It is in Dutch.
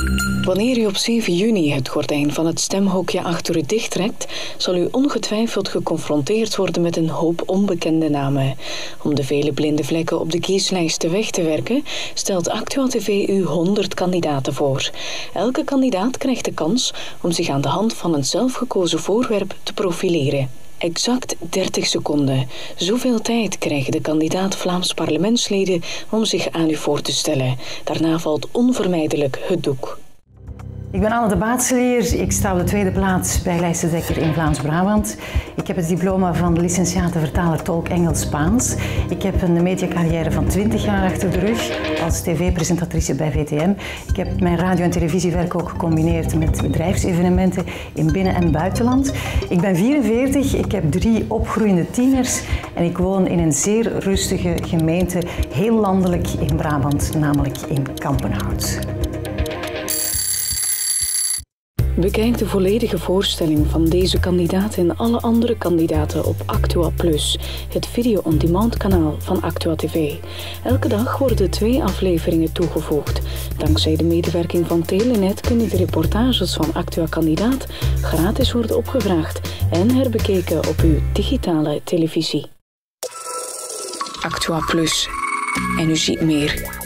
Wanneer u op 7 juni het gordijn van het stemhokje achter u dichttrekt, zal u ongetwijfeld geconfronteerd worden met een hoop onbekende namen. Om de vele blinde vlekken op de kieslijsten weg te werken, stelt Actua TV u 100 kandidaten voor. Elke kandidaat krijgt de kans om zich aan de hand van een zelfgekozen voorwerp te profileren. Exact 30 seconden. Zoveel tijd krijgen de kandidaat Vlaams parlementsleden om zich aan u voor te stellen. Daarna valt onvermijdelijk het doek. Ik ben Anne de Baatselier. Ik sta op de tweede plaats bij lijstendekker in Vlaams-Brabant. Ik heb het diploma van licentiate vertaler-tolk Engels-Spaans. Ik heb een mediacarrière van 20 jaar achter de rug als tv-presentatrice bij VTM. Ik heb mijn radio- en televisiewerk ook gecombineerd met bedrijfsevenementen in binnen- en buitenland. Ik ben 44, ik heb 3 opgroeiende tieners en ik woon in een zeer rustige gemeente, heel landelijk in Brabant, namelijk in Kampenhout. Bekijk de volledige voorstelling van deze kandidaat en alle andere kandidaten op Actua+, het video-on-demand kanaal van Actua TV. Elke dag worden 2 afleveringen toegevoegd. Dankzij de medewerking van Telenet kunnen de reportages van Actua-kandidaat gratis worden opgevraagd en herbekeken op uw digitale televisie. Actua+. En u ziet meer.